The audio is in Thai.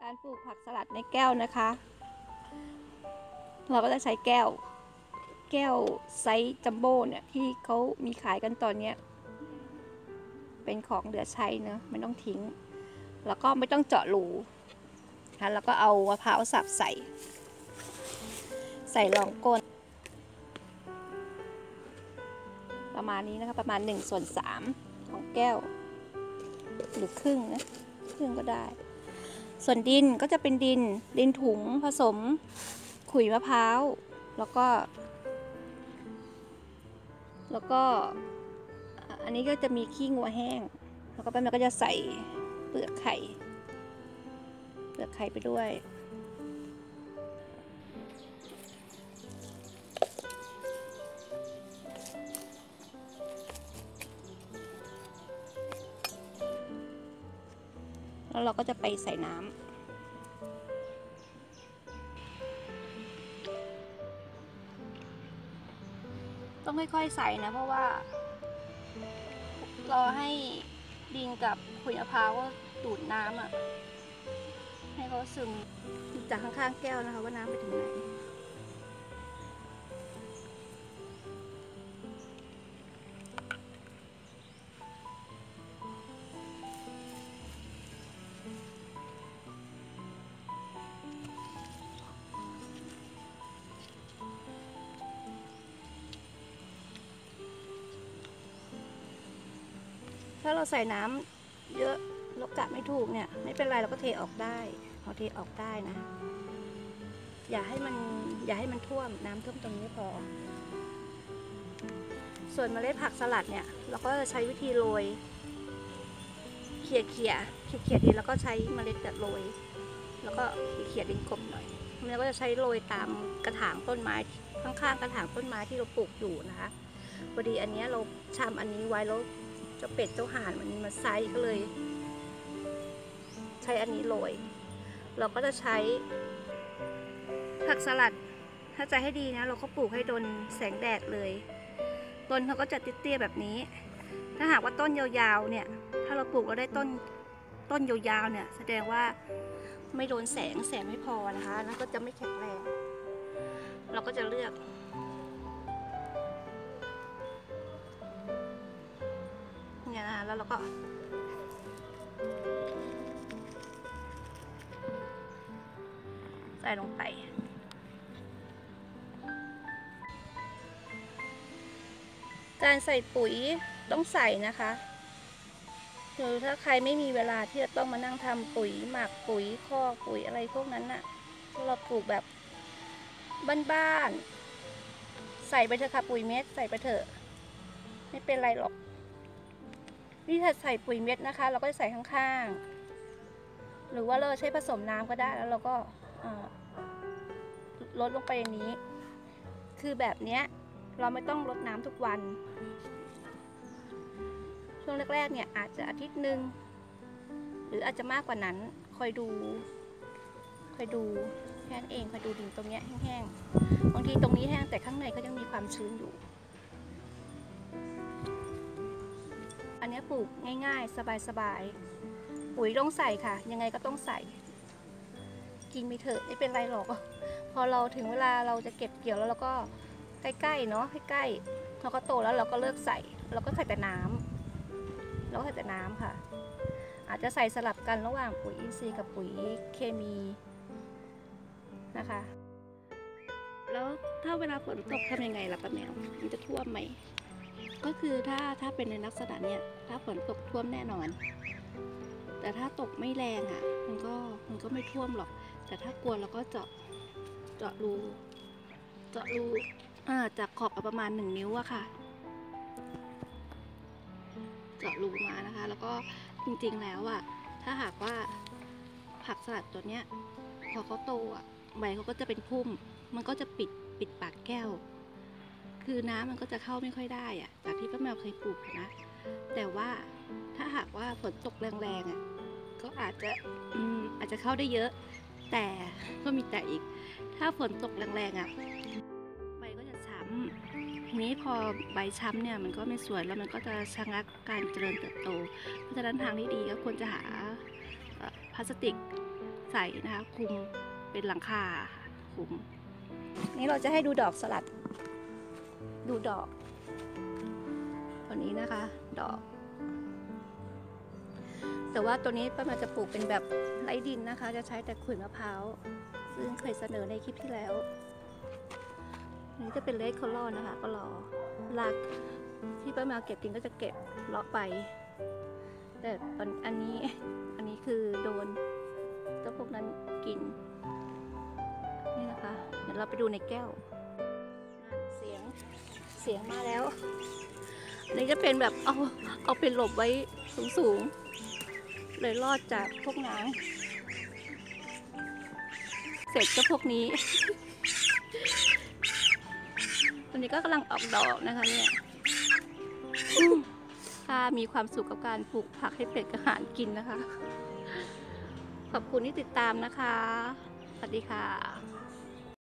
การปลูกผักสลัดในแก้วนะคะ เราก็จะใช้แก้วไซส์จัมโบ้เนี่ยที่เขามีขายกันตอนนี้เป็นของเหลือใช้เนอะไม่ต้องทิ้งแล้วก็ไม่ต้องเจาะรูค่ะแล้วก็เอามะพร้าวสับใส่รองก้นประมาณนี้นะคะประมาณ1/3ของแก้วหรือครึ่งนะครึ่งก็ได้ส่วนดินก็จะเป็นดินถุงผสมขุยมะพร้าวแล้วก็อันนี้ก็จะมีขี้งัวแห้งแล้วก็แป๊บนึงก็จะใส่เปลือกไข่ไปด้วยแล้วเราก็จะไปใส่น้ำต้องค่อยๆใส่นะเพราะว่ารอให้ดินกับขุยมะพร้าวดูดน้ำให้เขาซึมจากข้างๆแก้วนะคะว่าน้ำไปถึงไหนถ้าเราใส่น้ำเยอะเรากะไม่ถูกเนี่ยไม่เป็นไรเราก็เทออกได้เราเทออกได้นะอย่าให้มันท่วมน้ำท่วมตรงนี้พอส่วนเมล็ดผักสลัดเนี่ยเราก็จะใช้วิธีโรยเขี่ยดินแล้วก็ใช้เมล็ดแบบโรยแล้วก็เขี่ยดินกลบหน่อยแล้วก็จะใช้โรยตามกระถางต้นไม้ข้างๆกระถางต้นไม้ที่เราปลูกอยู่นะคะพอดีอันนี้เราชำอันนี้ไว้แล้วเจ้าเป็ดเจ้าห่านมันมาไซส์ก็เลยใช้อันนี้โรยเราก็จะใช้ผักสลัดถ้าจะให้ดีนะเราก็ปลูกให้โดนแสงแดดเลยต้นเขาก็จะเตี้ยๆแบบนี้ถ้าหากว่าต้นยาวๆเนี่ยถ้าเราปลูกเราได้ต้นยาวๆเนี่ยแสดงว่าไม่โดนแสงไม่พอนะคะแล้วก็จะไม่แข็งแรงเราก็จะเลือกเนี่ยนะแล้วเราก็ใส่ลงไปการใส่ปุ๋ยต้องใส่นะคะหรือถ้าใครไม่มีเวลาที่จะต้องมานั่งทำปุ๋ยหมักปุ๋ยคอกปุ๋ยอะไรพวกนั้นน่ะเราปลูกแบบบ้านๆใส่ไปเถอะค่ะปุ๋ยเม็ดใส่ไปเถอะไม่เป็นไรหรอกวิธีใส่ปุ๋ยเม็ดนะคะเราก็จะใส่ข้างๆหรือว่าเราใช้ผสมน้ำก็ได้แล้วเราก็ลดลงไปอย่างนี้คือแบบนี้เราไม่ต้องรดน้ำทุกวันช่วงแรกๆเนี่ยอาจจะอาทิตย์หนึ่งหรืออาจจะมากกว่านั้นคอยดูแค่นั้นเองคอยดูดินตรงนี้แห้งๆบางทีตรงนี้แห้งแต่ข้างในก็ยังมีความชื้นอยู่อันนี้ปลูกง่ายๆสบายๆปุ๋ยต้องใส่ค่ะยังไงก็ต้องใส่กินไปเถอะไม่เป็นไรหรอกพอเราถึงเวลาเราจะเก็บเกี่ยวแล้วเราก็ใกล้ๆเนาะใกล้ๆเราก็โตแล้วเราก็เลิกใส่เราก็ใส่แต่น้ำค่ะอาจจะใส่สลับกันระหว่างปุ๋ยอินทรีย์กับปุ๋ยเคมีนะคะแล้วถ้าเวลาฝนตกทำยังไงล่ะป้าแมวมันจะท่วมไหมก็คือถ้าเป็นในลักษณะเนี้ยถ้าฝนตกท่วมแน่นอนแต่ถ้าตกไม่แรงมันก็ไม่ท่วมหรอกแต่ถ้ากลัวเราก็เจาะรูจากขอบประมาณ1 นิ้วอะค่ะเจาะรูมานะคะแล้วก็จริงๆแล้วถ้าหากว่าผักสลัดตัวเนี้ยพอเขาโตใบเขาก็จะเป็นพุ่มมันก็จะปิดปากแก้วคือน้ำมันก็จะเข้าไม่ค่อยได้จากที่ป้าแมวเคยปลูกนะแต่ว่าถ้าหากว่าฝนตกแรงๆก็อาจจะเข้าได้เยอะแต่ก็มีแต่อีกถ้าฝนตกแรงๆใบก็จะช้ำทีนี้พอใบช้ำเนี่ยมันก็ไม่สวยแล้วมันก็จะชะงักการเจริญเติบโตเพราะฉะนั้นทางที่ดีก็ควรจะหาพลาสติกใสนะคะคลุมเป็นหลังคาค่ะคลุมนี่เราจะให้ดูดอกสลัด ดูดอกตัวนี้นะคะ ดอก แต่ว่าตัวนี้ป้ามาจะปลูกเป็นแบบไร้ดินนะคะ จะใช้แต่ขุยมะพร้าวซึ่งเคยเสนอในคลิปที่แล้วนี่จะเป็นเลดคอลลนะคะ ก็รอรากที่ป้ามาเก็บกินก็จะเก็บเลาะไป แต่อันนี้คือโดนเจ้าพวกนั้นกินนี่นะคะเดี๋ยวเราไปดูในแก้วเสียงมาแล้วอันนี้จะเป็นแบบเอาเป็นหลบไว้สูงเลยรอดจากพวกน้ำเสร็จก็พวกนี้ ตอนนี้ก็กำลังออกดอกนะคะเนี่ยถ้ามีความสุขกับการปลูกผักให้เป็ดกระหารกินนะคะขอบคุณที่ติดตามนะคะสวัสดีค่ะ